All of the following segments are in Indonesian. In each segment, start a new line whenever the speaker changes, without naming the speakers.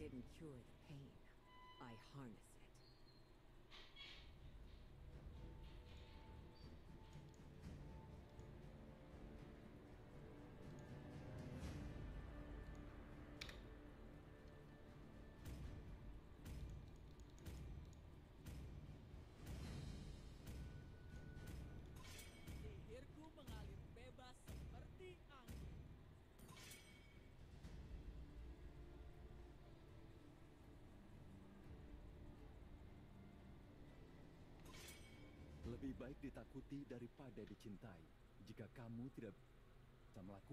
didn't cure the pain. I harness it.
Sihirku mengalir bebas seperti angin.
Lebih baik ditakuti daripada dicintai. Jika kamu tidak bisa melakukan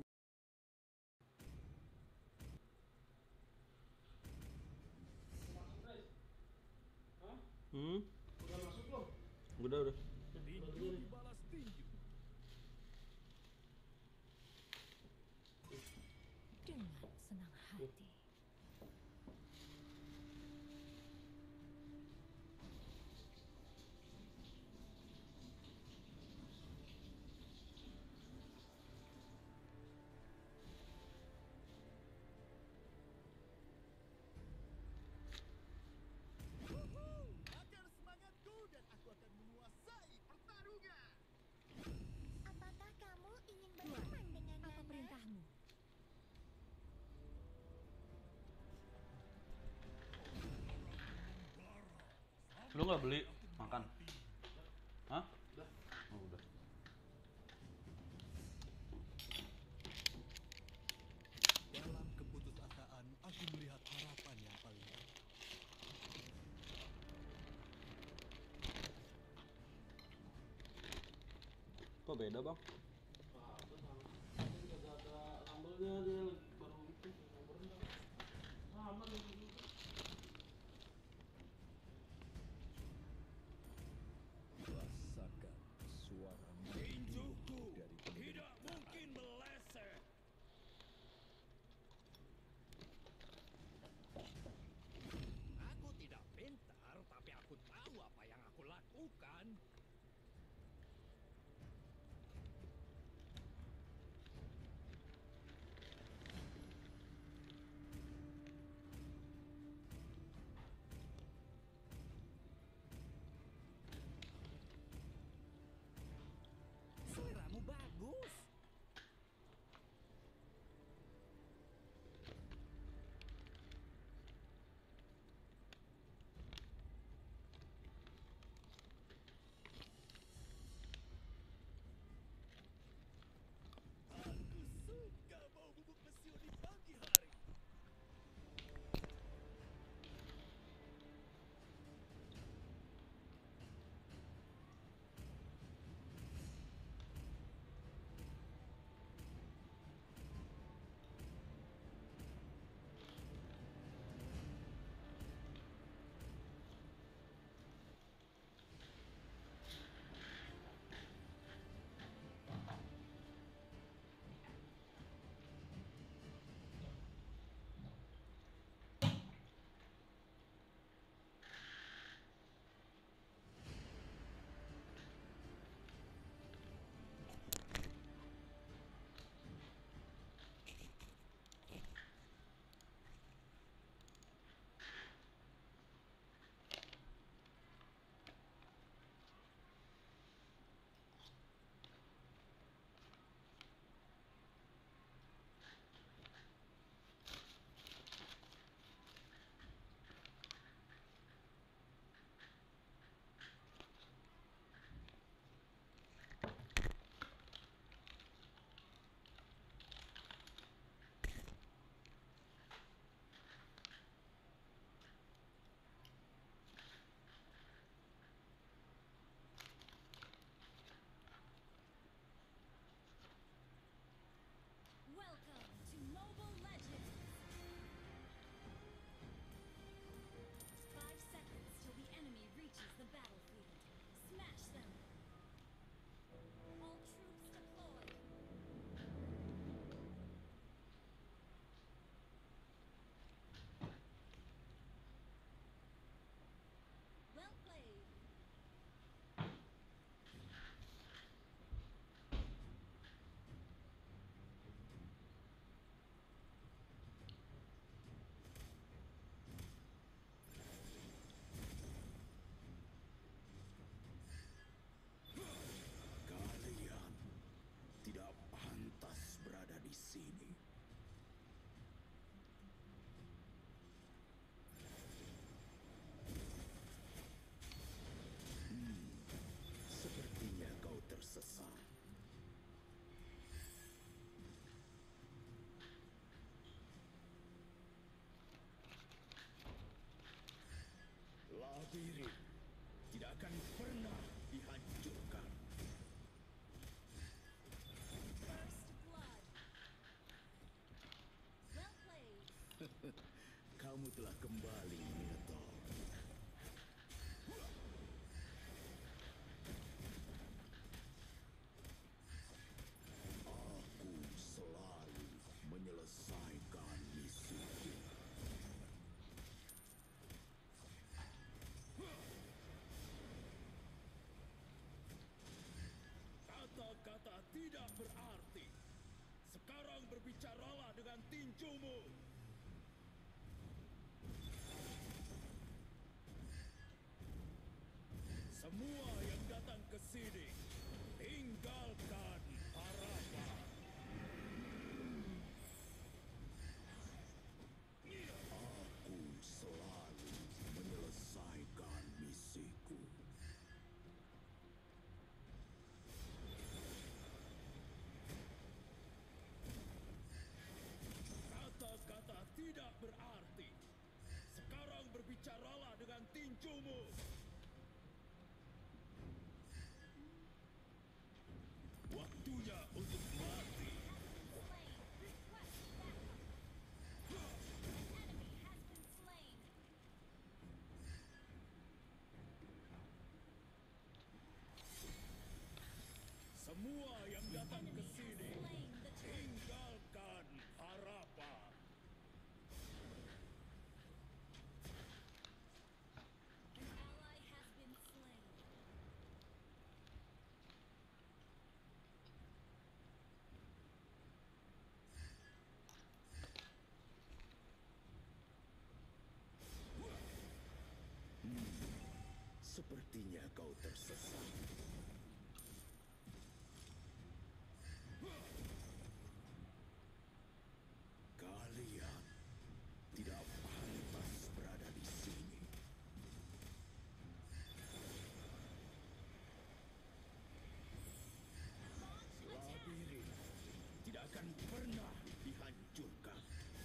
Udah masuk loh. Udah.
tinju dibalas tinju.
Dengan senang hati.
Bakar semangatku dan aku akan menguasai pertarungan.
Apakah kamu ingin berteman dengan
Apa
Nana?
perintahmu?
Lu nggak beli makan? Hah? Udah. Oh, udah.
Dalam keputusasaan, aku melihat harapan yang paling
Kok beda, Bang? Apa sama? Ini kagak ada sambelnya, dia baru itu sambelnya. Sama juga.
rasakan suara
Tinjuku
dari
tidak mungkin meleset. Aku tidak pintar, tapi aku tahu apa yang aku lakukan.
Labirin tidak akan pernah dihancurkan.
First blood. Well played.
Kamu telah kembali, Minotaur. Aku selalu menyelesaikan misiku. Kata-kata tidak berarti. Sekarang berbicaralah dengan tinjumu. Semua yang datang ke sini, tinggalkan harapan. Aku selalu menyelesaikan misiku. Kata-kata tidak berarti. Sekarang berbicaralah dengan tinjumu. Waktunya untuk mati.
Slain. Request backup. An enemy has been slain.
Semua yang datang ke
Enemy has
sini,
slain the turtle.
tinggalkan harapan.
An ally has been slain.
Sepertinya kau tersesat. Kalian tidak pantas berada di sini. Labirin tidak akan pernah dihancurkan.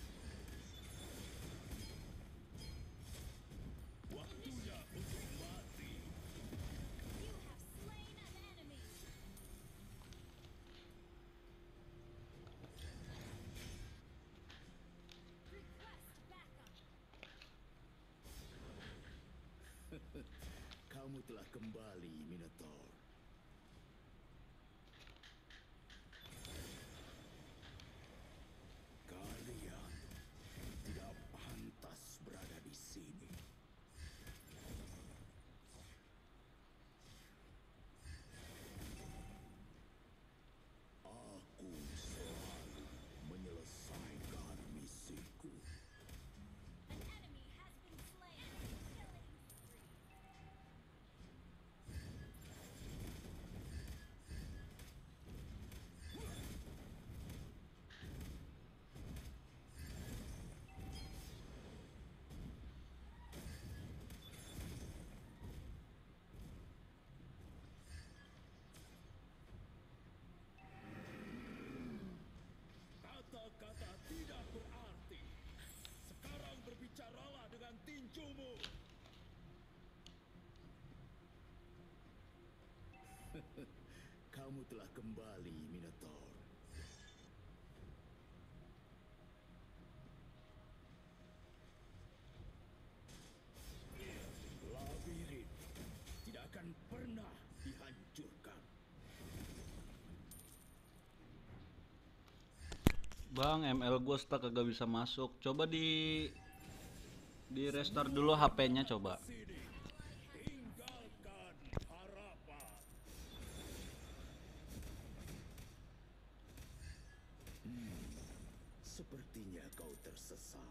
Waktunya untuk mati.
You have slain an enemy. Request backup.
Kamu telah kembali, Minotaur. Kalian tidak pantas berada di sini. Aku selalu menyelesaikan misiku.
An enemy has been slain. Killing spree.
Kata-kata tidak berarti. Sekarang berbicaralah dengan tinjumu. Kamu telah kembali, Minotaur. Labirin tidak akan pernah dihancurkan.
Bang, ML gue stuck kagak bisa masuk. Coba di restart dulu HP-nya coba.
Sini, tinggalkan harapan. Sepertinya kau tersesat.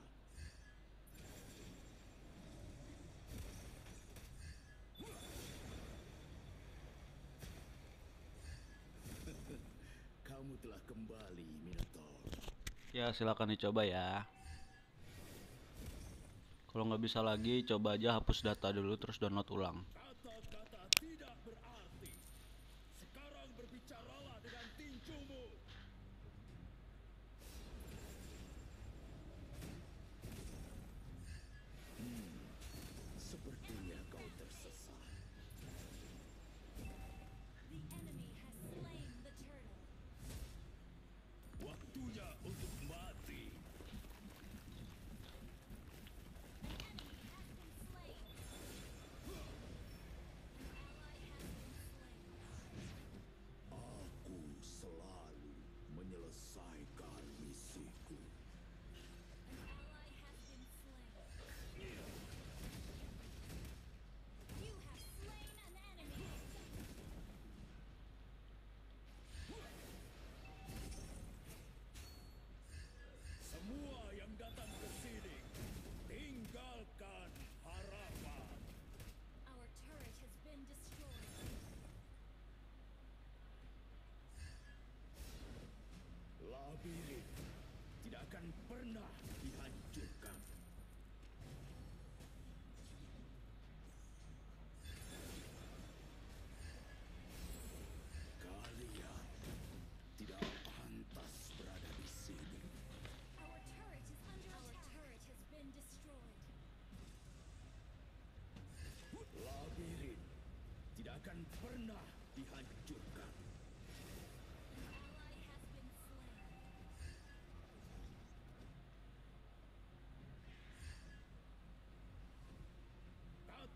Kamu telah kembali, Minotaur.
Ya, silakan dicoba ya. Kalau nggak bisa lagi, coba aja hapus data dulu terus download ulang.
Kata-kata tidak berarti. Sekarang berbicaralah dengan tinjumu. Sepertinya kau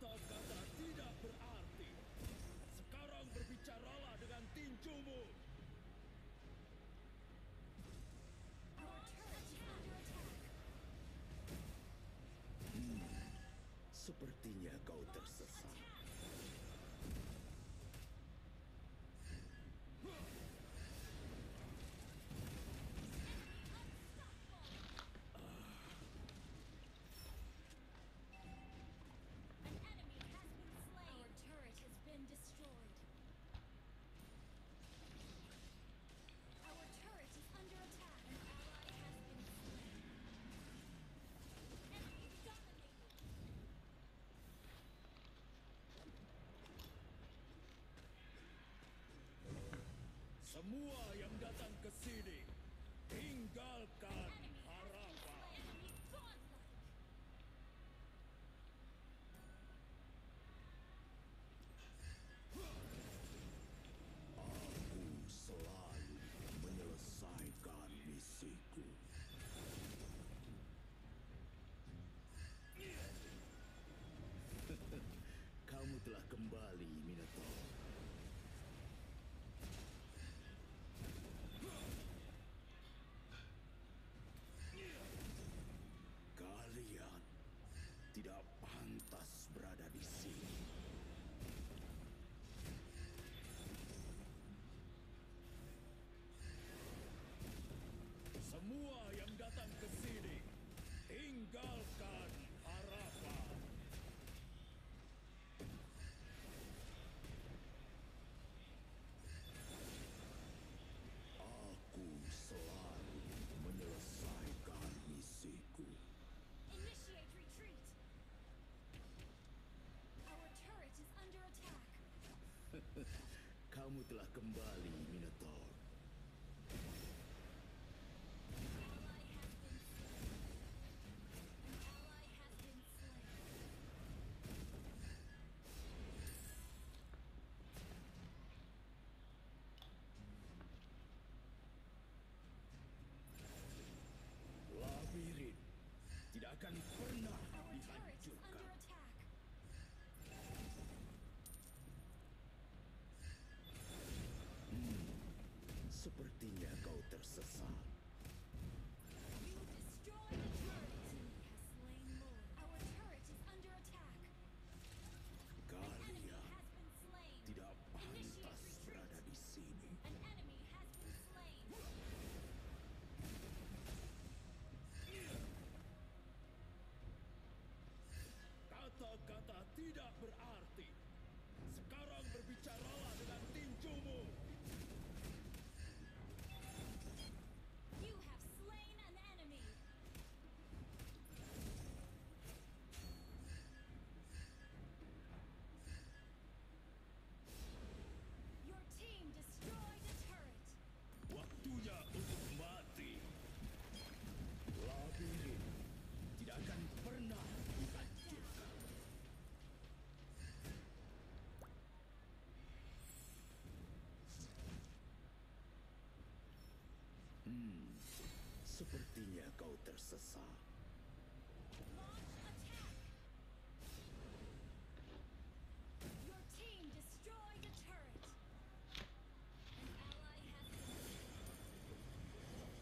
Kata-kata tidak berarti. Sekarang berbicaralah dengan tinjumu.
Our turret is under attack.
Sepertinya kau tersesat.
An enemy has been slain. Our turret has been destroyed. Our turret is under attack. An ally has been slain. Enemy dominated.
Semua yang datang ke sini, tinggalkan
Enemy has been
harapan.
slain. Enemy godlike.
Aku selalu menyelesaikan misiku. Kamu telah kembali, Minotaur. Kalian tidak pantas berada di sini.
Semua yang datang ke sini, tinggalkan harapan.
Aku selalu menyelesaikan misiku.
Initiate retreat. Our turret is under attack.
Kamu telah kembali, Minotaur.
An ally has been slain. An ally has been slain.
Labirin tidak akan pernah
Our turret is
dihancurkan.
under attack.
Sepertinya kau tersesat.
You destroyed the turret. Enemy has slain Lord. Our turret is under attack. An enemy
Kalian
has been slain.
tidak
Initiate
pantas
retreat.
berada di sini.
An enemy has been slain.
Kata-kata tidak berarti. Sekarang berbicaralah dengan tinjumu.
You have slain an enemy. Your team destroyed a turret.
Waktunya untuk mati.
Labirin tidak akan pernah dihancurkan. Sepertinya kau tersesat.
Launch attack. Your team destroyed a turret. An ally has been slain.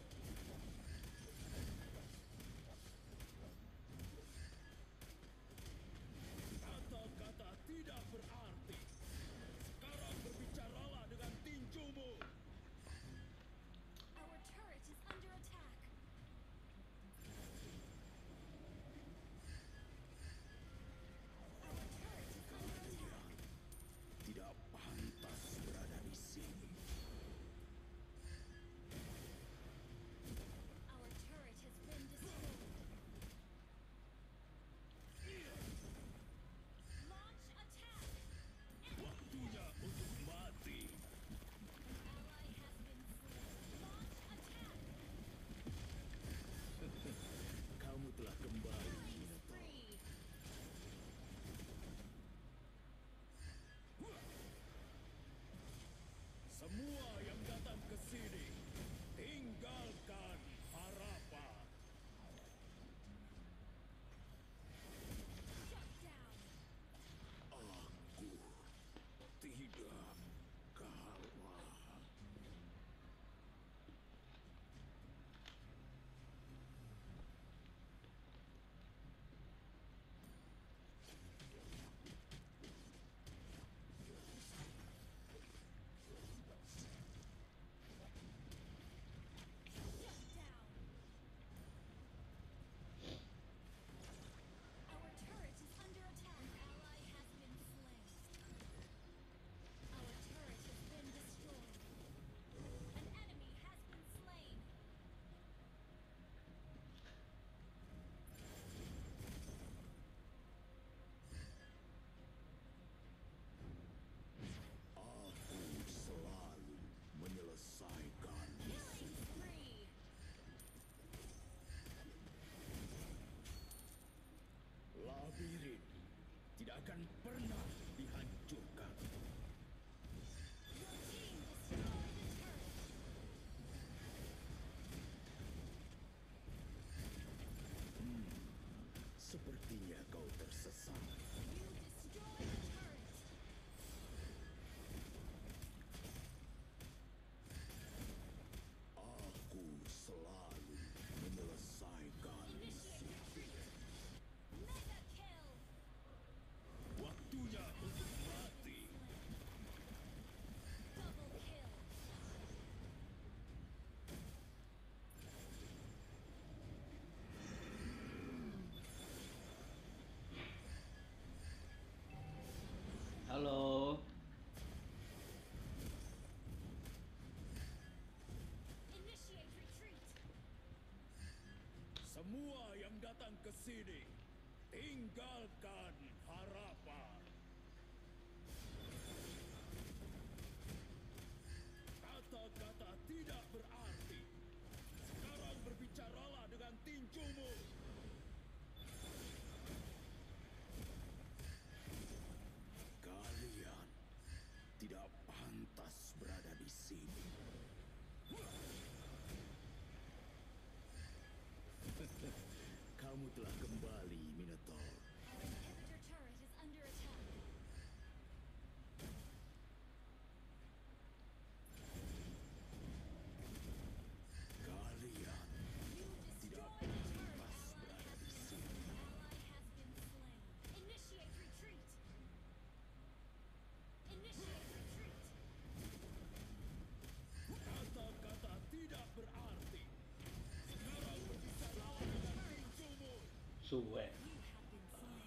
Kata-kata tidak berarti. Sekarang berbicaralah dengan tinjumu.
Our turret is under attack.
tidak akan pernah dihancurkan.
Your team destroyed a turret.
Sepertinya kau tersesat.
You destroyed a turret.
Aku selalu menyelesaikan
Initiate
misi.
retreat. Mega kill.
Waktunya untuk mati.
Double kill.
Halo.
Initiate retreat.
Semua yang datang ke sini, tinggalkan harapan. Kata-kata tidak berarti. Sekarang berbicaralah dengan tinjumu.
Kalian tidak pantas berada di sini. Kamu telah kembali, Minotaur.
Our inhibitor turret is under attack.
Kalian
You
tidak
destroyed a turret.
pantas berada di sini.
Ally has been slain. Initiate retreat. Initiate retreat.
Kata-kata tidak berarti. Sekarang berbicaralah dengan tinjumu.
Suwe.
You have been slain.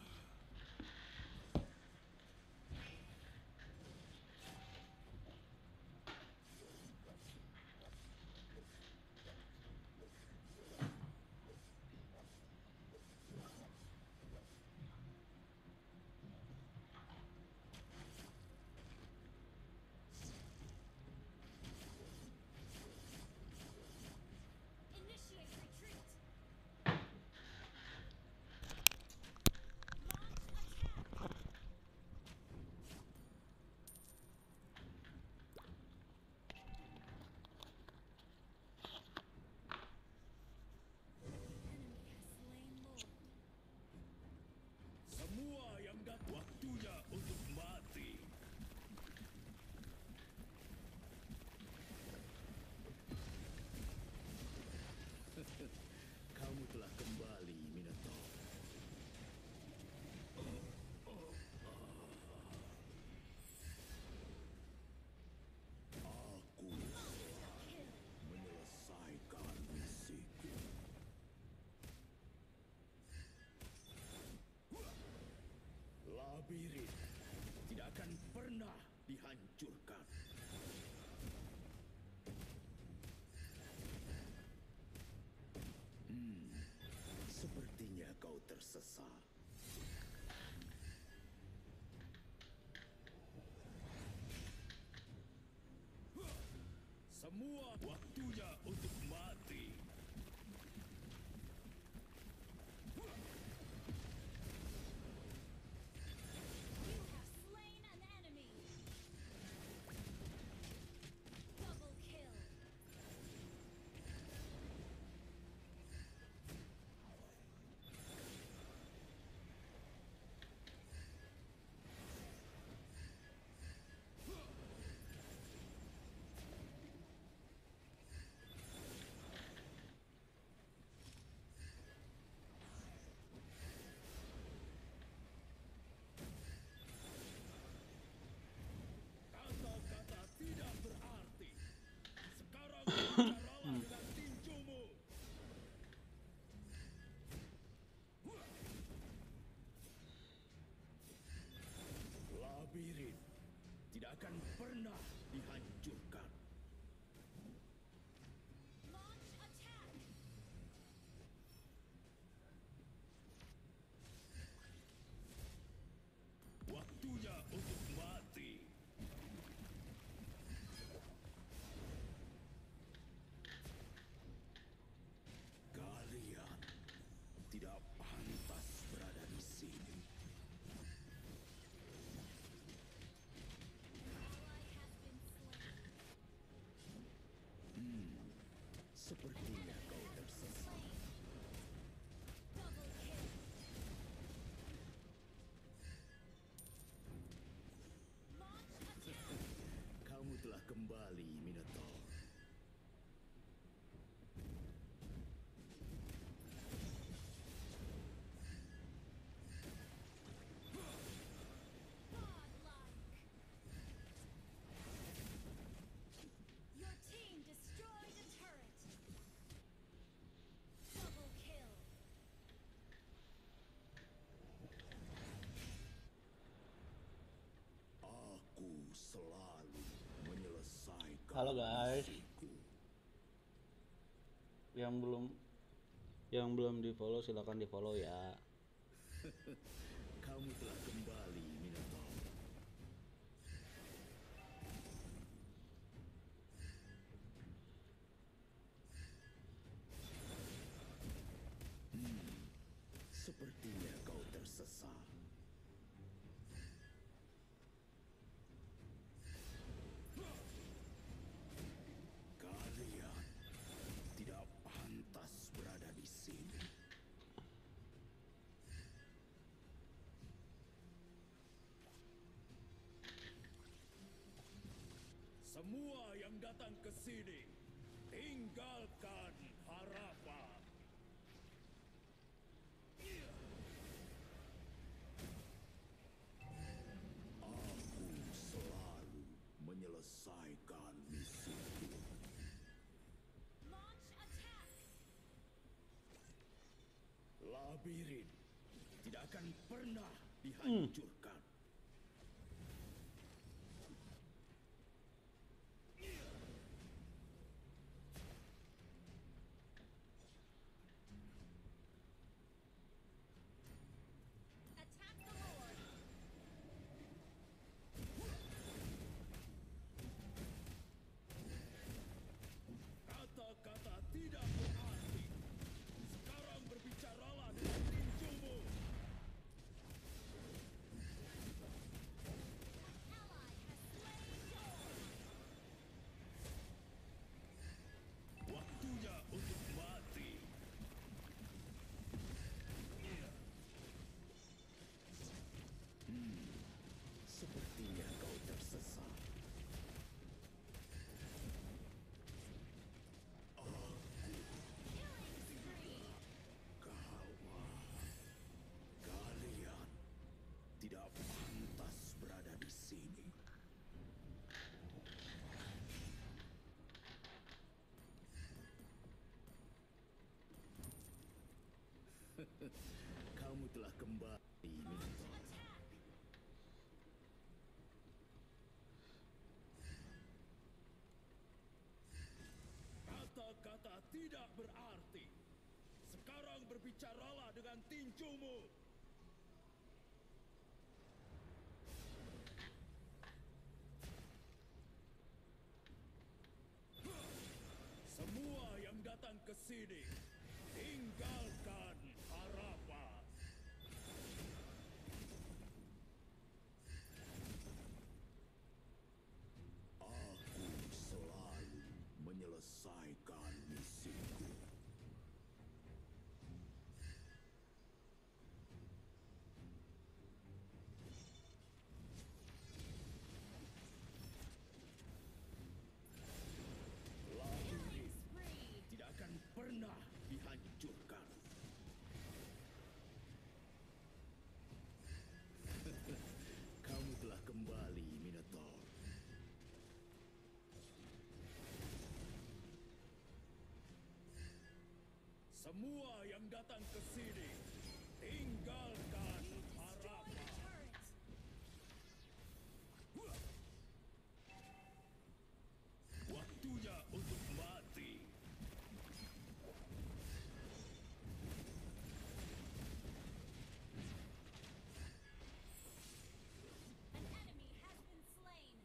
Initiate retreat. Launch attack. Enemy has slain Lord.
Semua yang datang, waktunya untuk mati.
Kamu telah kembali, Minotaur. Aku menyelesaikan misiku. Labirin tidak akan pernah dihancurkan. Sepertinya kau tersesat.
Semua waktunya untuk mati.
You have slain an enemy. Double kill.
Kata-kata tidak berarti. Sekarang berbicaralah dengan tinjumu.
Labirin tidak akan pernah dihancurkan.
Launch attack.
Waktunya untuk mati.
Kalian tidak pantas berada di sini.
Halo guys, yang belum di follow silakan di follow ya.
Kamu telah kembali, Minotaur. Sepertinya kau tersesat. Kalian tidak pantas berada di sini.
Semua yang datang ke sini, tinggalkan harapan.
Aku selalu menyelesaikan misiku.
Launch attack.
Labirin tidak akan pernah dihancurkan.
Attack the Lord.
Kata-kata tidak berarti. Sekarang berbicaralah dengan tinjumu.
Ally has slain Dawn.
Waktunya untuk mati.
Sepertinya kau tersesat.
Killing spree.
Kalian tidak pantas berada di sini. Kamu telah kembali, Minotaur.
Attack.
Kata-kata tidak berarti. Sekarang berbicaralah dengan tinjumu. Semua yang datang ke sini, tinggalkan harapan.
Aku selalu menyelesaikan misiku.
Killing spree.
Tidak akan pernah dihancurkan. Kamu telah kembali, Minotaur.
Semua yang datang ke sini, tinggalkan
Destroy
harapan.
the turret.
Waktunya untuk mati.
An enemy has been slain.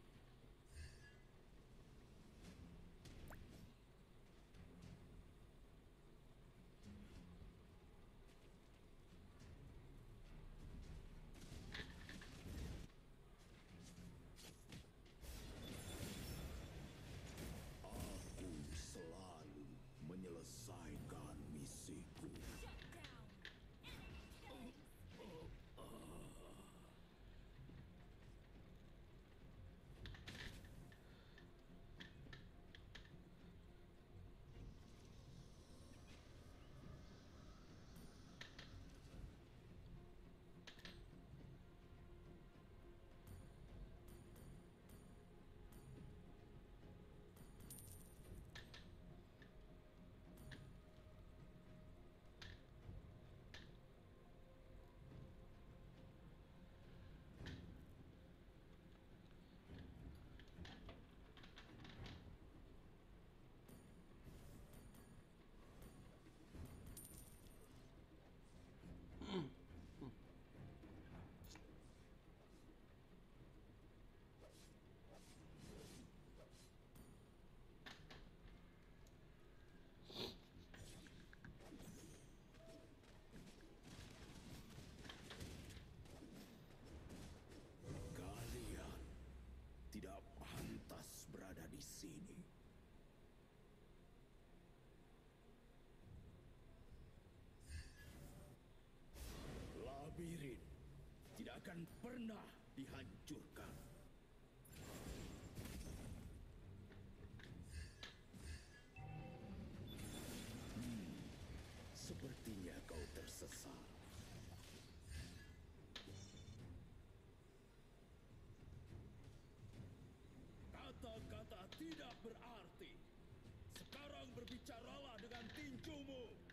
akan pernah dihancurkan. Sepertinya kau tersesat.
Kata-kata tidak berarti. Sekarang berbicaralah dengan tinjumu.